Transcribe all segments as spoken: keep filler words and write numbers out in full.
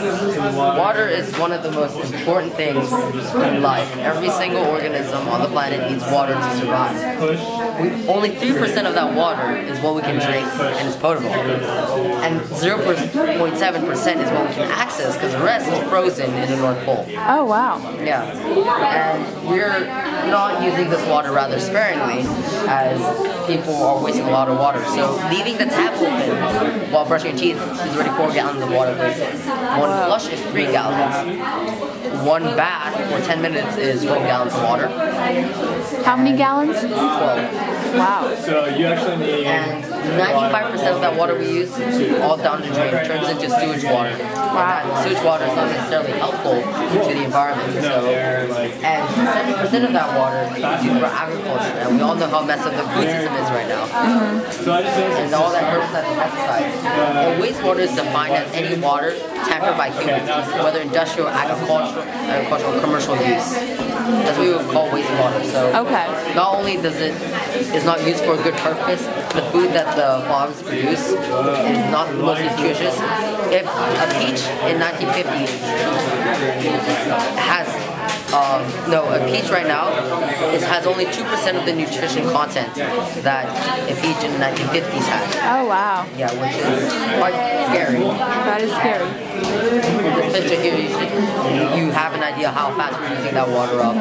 Water is one of the most important things in life. Every single organism on the planet needs water to survive. We, only three percent of that water is what we can drink and is potable. And zero point seven percent is what we can access because the rest is frozen in the North Pole. Oh, wow. Yeah. And we're not using this water rather sparingly, as people are wasting a lot of water. So leaving the tap open while brushing your teeth is already four gallons of water wasted. One flush is three gallons. One bath for ten minutes is twelve gallons of water. How many gallons? twelve. Wow. So you actually need... And ninety-five percent of that water we use, all down the drain, turns into sewage water. Wow. And sewage water is not necessarily helpful to the environment. So, and seventy percent of that water is used for agriculture. And we all know how messed up the food system is right now. Mm-hmm. And all that herbicides and pesticides. And wastewater is defined as any water tampered by humans, whether industrial, agricultural, agricultural or commercial use. That's what we would call wastewater. So okay. Not only does it is not used for a good purpose, the food that the farms produce is not the most nutritious. If a peach in nineteen fifty has Um, no, a peach right now is, has only two percent of the nutrition content that a peach in the nineteen fifties had. Oh, wow. Yeah, which is quite scary. That is scary. The picture here, you, should, you have an idea how fast we're using that water up.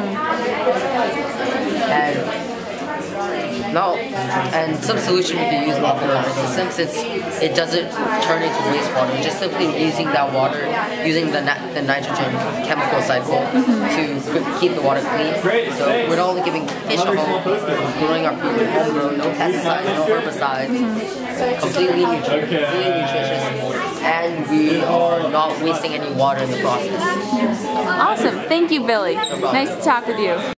And no, and some solution we can use in the water system, since it doesn't turn into wastewater, just simply using that water, using the, the nitrogen chemical cycle to keep the water clean. So we're not only giving fish a home, we're growing our food homegrown, no pesticides, no herbicides, completely nutritious, completely nutritious, and we are not wasting any water in the process. Awesome. Thank you, Billy. No problem. Nice to talk with you.